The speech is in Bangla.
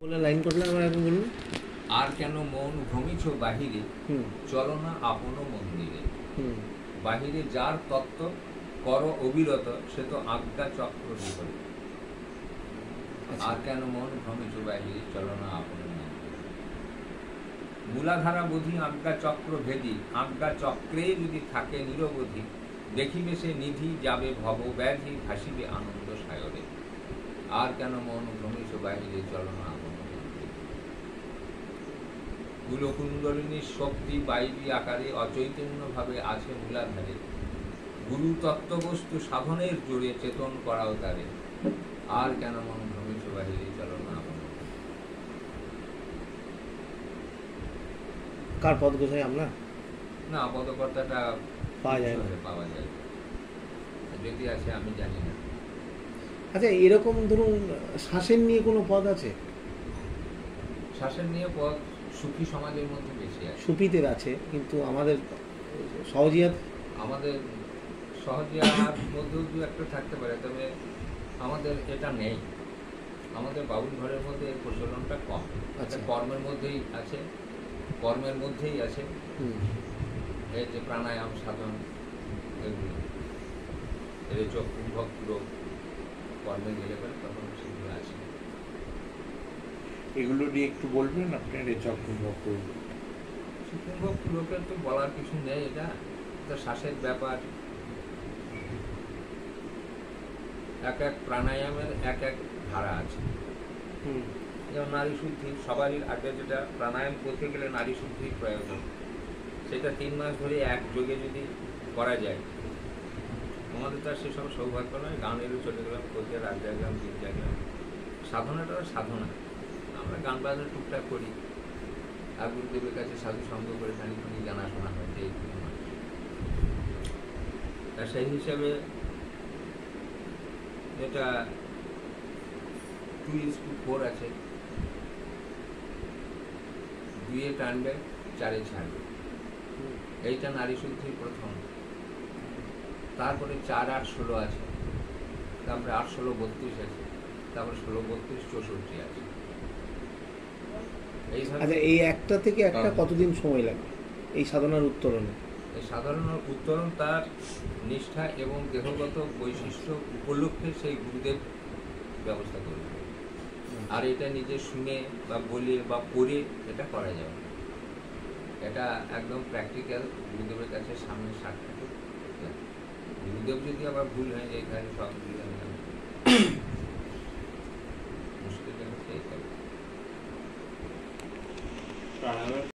বলে লাইন করলে আমার এখন বলুন। আর কেন মন ভ্রমিছ বাহিরে, চলো না আপন মন্দিরে। বাহিরে যার তত্ত্ব কর অবিরত, সে তো আজ্ঞা চক্র বিপরীত। আর কেন মন ভ্রমিছ বাহিরে, চলো না আপন মন্দিরে। মূলাধারা বোধি আজ্ঞা চক্র ভেদি, আজ্ঞা চক্রে যদি থাকে নিরবধি, দেখিবে সে নিধি যাবে ভব ব্যাধি, ভাসিবে আনন্দ সায়রে। আর কেন মন ভ্রমিছ বাহিরে, চলো না আপন মন্দিরে। কুলকুণ্ডলিনীর শক্তি বাইবী আকারে অচৈতন্য ভাবে আছে মূলাধারে। গুরু তত্ত্ববস্তু সাধনের জোরে চেতন করাও তারে। আর কেন মন ভ্রমিছ বাহিরে, চলো না আপন মন্দিরে। কার পদ গোছাই আমরা না, পদকর্তাটা পাওয়া যায় না। পাওয়া যায়, যদি আছে আমি জানি না। আচ্ছা, এরকম ধরুন শ্বাসের নিয়ে কোনো পদ আছে? শ্বাসের নিয়ে পদ সুফি সমাজের মধ্যে বেশি আছে। সুফিদের আছে, কিন্তু আমাদের সহজিয়াত আমাদের সহজিয়ার মধ্যেও দু একটা থাকতে পারে, তবে আমাদের এটা নেই। আমাদের বাউল ঘরের মধ্যে এর প্রচলনটা কম। আচ্ছা। কর্মের মধ্যেই আছে, কর্মের মধ্যেই আছে এই যে প্রাণায়াম সাধন, এগুলো এর চোখ কুম্ভক রোগ কর্মে গেলে পরে তখন সেগুলো আছে। এগুলো নিয়ে একটু বলবেন আপনার এই চক্রভক? কুম্ভক রোগের তো বলার কিছু নেই, এটা তো শ্বাসের ব্যাপার। এক এক প্রাণায়ামের এক এক ধারা আছে। যেমন নারী শুদ্ধি, সবারই আগে যেটা প্রাণায়াম করতে গেলে নারী শুদ্ধির প্রয়োজন, সেটা 3 মাস ধরে একযোগে যদি করা যায়। আমাদের তো আর সেসব সৌভাগ্য নয়, গান এলে চলে গেলাম, করতে রাত জাগলাম, দিন জাগলাম। সাধনাটা সাধনা, আমরা গান বাজনা টুকটাক করি, আর গুরুদেবের কাছে সাধু সঙ্গ করে খানিখানি জানাশোনা হয় যে এইটুকু মানুষ। তা সেই হিসাবে এটা 2:4 আছে। 2 টানবে, 4 ছাড়বে। এইটা নারী শুদ্ধির প্রথম। তারপরে 4, 8, 16 আছে, তারপরে 8, 16, 32 আছে, তারপরে 16, 32, 64 আছে। আচ্ছা, এই একটা থেকে একটা কতদিন সময় লাগে এই সাধনার উত্তরণে? এই সাধারণ উত্তরণ তার নিষ্ঠা এবং দেহগত বৈশিষ্ট্য উপলক্ষে সেই গুরুদেব ব্যবস্থা করবে। আর এটা নিজে শুনে বা বলে বা পড়ে এটা করা যাবে না। এটা একদম প্র্যাকটিক্যাল, গুরুদেবের কাছে সামনে সাক্ষাৎ। গুরুদেব যদি আবার ভুল হয়, এখানে সব ভুল হয় না, মুশকিলটা হচ্ছে এইটা।